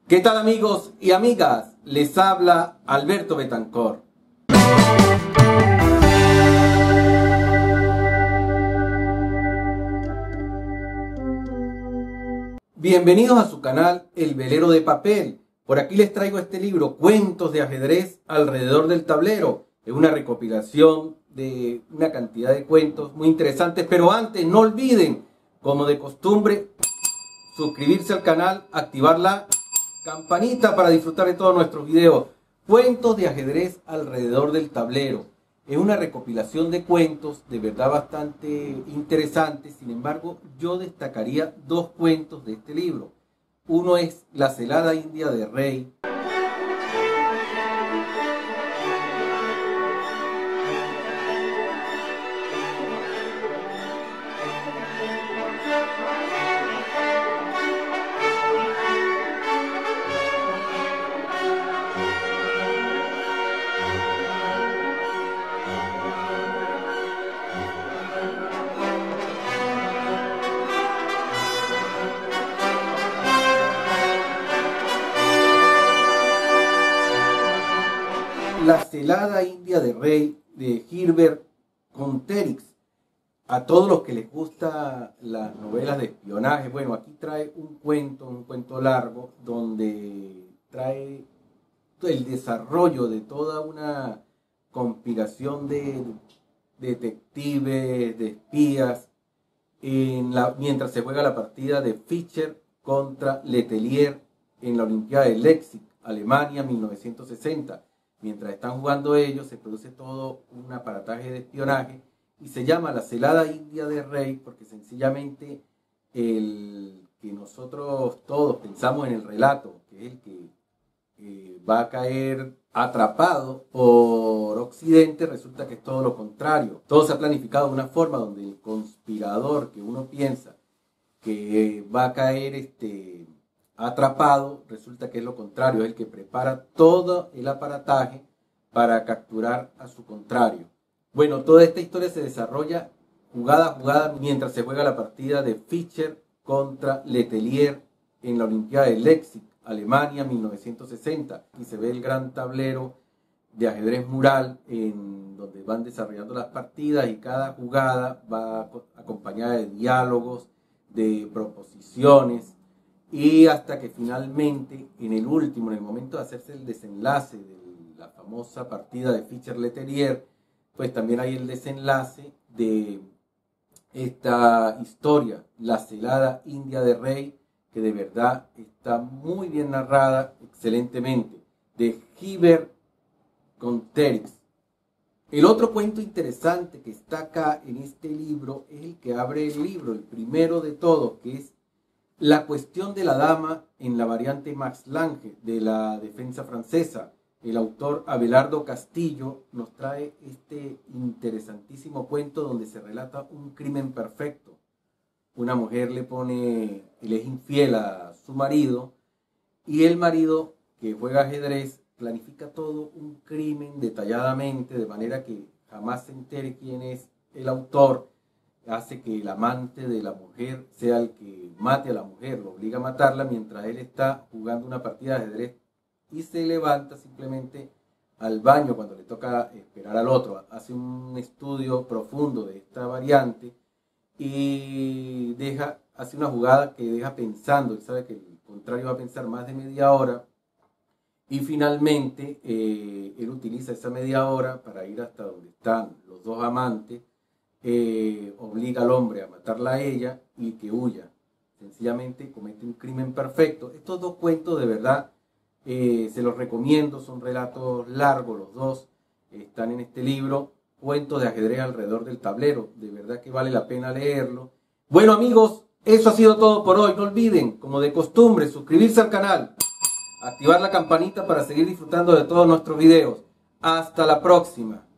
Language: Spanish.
¿Qué tal, amigos y amigas? Les habla Alberto Betancor. Bienvenidos a su canal El Velero de Papel. Por aquí les traigo este libro, Cuentos de ajedrez alrededor del tablero. Es una recopilación de una cantidad de cuentos muy interesantes, pero antes no olviden, como de costumbre, suscribirse al canal, activar la campanita para disfrutar de todos nuestros videos. Cuentos de ajedrez alrededor del tablero. Es una recopilación de cuentos de verdad bastante interesantes. Sin embargo, yo destacaría dos cuentos de este libro. Uno es La celada india de Rey. La celada india de Rey de Herbert Conterix. A todos los que les gusta las novelas de espionaje, bueno, aquí trae un cuento largo, donde trae el desarrollo de toda una conspiración de detectives, de espías, mientras se juega la partida de Fischer contra Letelier en la Olimpiada de Leipzig, Alemania, 1960. Mientras están jugando ellos, se produce todo un aparataje de espionaje y se llama La celada india de Rey porque sencillamente el que nosotros todos pensamos en el relato, que es el que va a caer atrapado por Occidente, resulta que es todo lo contrario. Todo se ha planificado de una forma donde el conspirador que uno piensa que va a caer atrapado, resulta que es lo contrario, es el que prepara todo el aparataje para capturar a su contrario. Bueno, toda esta historia se desarrolla jugada a jugada mientras se juega la partida de Fischer contra Letelier en la Olimpiada de Leipzig, Alemania, 1960. Aquí se ve el gran tablero de ajedrez mural en donde van desarrollando las partidas y cada jugada va acompañada de diálogos, de proposiciones, y hasta que finalmente, en el momento de hacerse el desenlace de la famosa partida de Fischer-Letelier, pues también hay el desenlace de esta historia, La celada india de Rey, que de verdad está muy bien narrada, excelentemente, de Herbert Conterix. El otro cuento interesante que está acá en este libro es el que abre el libro, el primero de todos, que es La cuestión de la dama en la variante Max Lange de la defensa francesa. El autor Abelardo Castillo nos trae este interesantísimo cuento donde se relata un crimen perfecto. Una mujer le es infiel a su marido y el marido, que juega ajedrez, planifica todo un crimen detalladamente de manera que jamás se entere quién es el autor. Hace que el amante de la mujer sea el que mate a la mujer, lo obliga a matarla mientras él está jugando una partida de ajedrez y se levanta simplemente al baño cuando le toca esperar al otro. Hace un estudio profundo de esta variante y hace una jugada que deja pensando. Él sabe que el contrario va a pensar más de media hora y finalmente él utiliza esa media hora para ir hasta donde están los dos amantes. Obliga al hombre a matarla a ella y que huya. Sencillamente comete un crimen perfecto. Estos dos cuentos de verdad se los recomiendo, son relatos largos los dos, están en este libro, Cuentos de ajedrez alrededor del tablero, de verdad que vale la pena leerlo. Bueno, amigos, eso ha sido todo por hoy. No olviden, como de costumbre, suscribirse al canal, activar la campanita para seguir disfrutando de todos nuestros videos. Hasta la próxima.